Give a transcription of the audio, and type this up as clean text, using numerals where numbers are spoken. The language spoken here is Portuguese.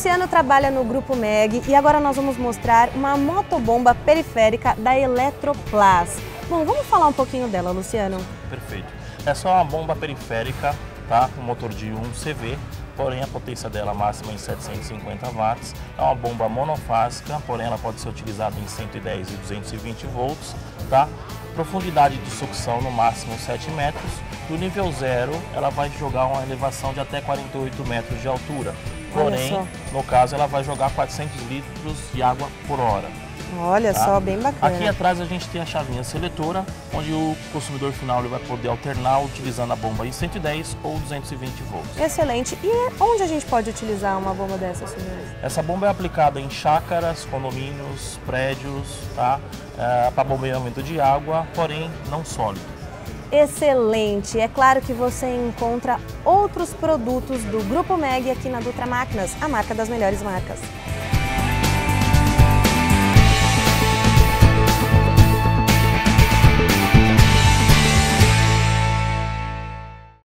Luciano trabalha no Grupo MEG e agora nós vamos mostrar uma motobomba periférica da Eletroplas. Bom, vamos falar um pouquinho dela, Luciano. Perfeito. Essa é uma bomba periférica, tá? Com motor de 1 CV, porém a potência dela máxima é em 750 watts. É uma bomba monofásica, porém ela pode ser utilizada em 110 e 220 volts, tá? Profundidade de sucção no máximo 7 metros. Do nível 0, ela vai jogar uma elevação de até 48 metros de altura. Porém, no caso, ela vai jogar 400 litros de água por hora. Olha só, bem bacana. Aqui atrás a gente tem a chavinha seletora, onde o consumidor final ele vai poder alternar utilizando a bomba em 110 ou 220 volts. Excelente. E onde a gente pode utilizar uma bomba dessa, senhores? Essa bomba é aplicada em chácaras, condomínios, prédios, tá? Para bombeamento de água, porém não sólido. Excelente! É claro que você encontra outros produtos do Grupo MEG aqui na Dutra Máquinas, a marca das melhores marcas.